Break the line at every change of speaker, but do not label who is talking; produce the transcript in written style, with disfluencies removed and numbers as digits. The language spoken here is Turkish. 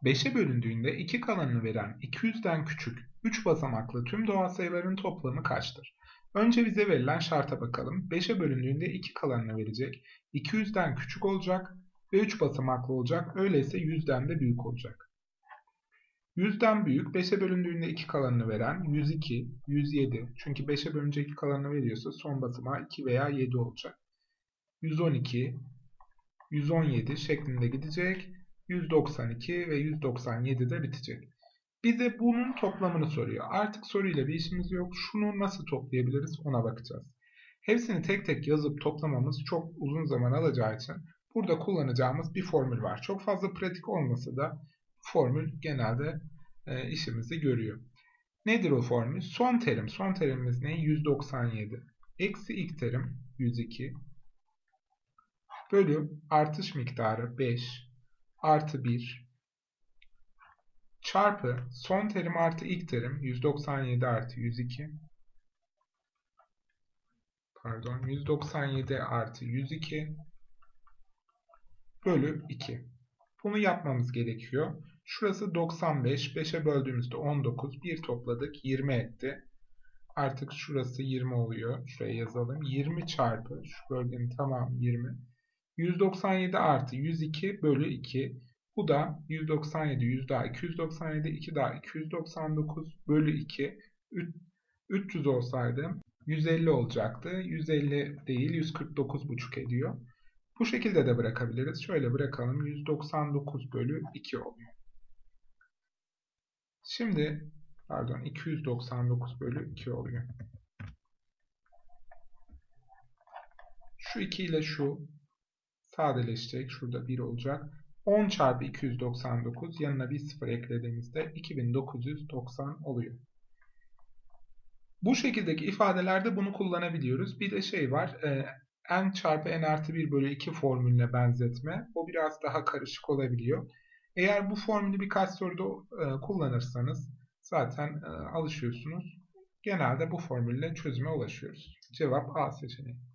5'e bölündüğünde 2 kalanını veren 200'den küçük 3 basamaklı tüm doğal sayıların toplamı kaçtır? Önce bize verilen şarta bakalım. 5'e bölündüğünde 2 kalanını verecek, 200'den küçük olacak ve 3 basamaklı olacak. Öyleyse 100'den de büyük olacak. 100'den büyük 5'e bölündüğünde 2 kalanını veren 102, 107. Çünkü 5'e bölünce 2 kalanını veriyorsa son basamağı 2 veya 7 olacak. 112, 117 şeklinde gidecek. 192 ve 197 de bitecek. Bize bunun toplamını soruyor. Artık soruyla bir işimiz yok. Şunu nasıl toplayabiliriz ona bakacağız. Hepsini tek tek yazıp toplamamız çok uzun zaman alacağı için burada kullanacağımız bir formül var. Çok fazla pratik olmasa da bu formül genelde işimizi görüyor. Nedir o formül? Son terim. Son terimimiz ne? 197. Eksi ilk terim 102. Bölü artış miktarı 5 artı 1 çarpı son terim artı ilk terim 197 artı 102 pardon 197 artı 102 bölü 2. Bunu yapmamız gerekiyor. Şurası 95. 5'e böldüğümüzde 19. 1 topladık. 20 etti. Artık şurası 20 oluyor. Şuraya yazalım. 20 çarpı şu bölgenin tamamı 20. 197 artı 102 bölü 2. Bu da 197, 100 daha 297, 2 daha 299 bölü 2. 300 olsaydı 150 olacaktı. 150 değil 149,5 ediyor. Bu şekilde de bırakabiliriz. Şöyle bırakalım. 199 bölü 2 oluyor. Şimdi pardon 299 bölü 2 oluyor. Şu 2 ile şu sadeleşecek. Şurada 1 olacak. 10 çarpı 299 yanına bir 0 eklediğimizde 2990 oluyor. Bu şekildeki ifadelerde bunu kullanabiliyoruz. Bir de şey var. N çarpı N artı 1 bölü 2 formülüne benzetme. O biraz daha karışık olabiliyor. Eğer bu formülü birkaç soruda kullanırsanız zaten alışıyorsunuz. Genelde bu formülle çözüme ulaşıyoruz. Cevap A seçeneği.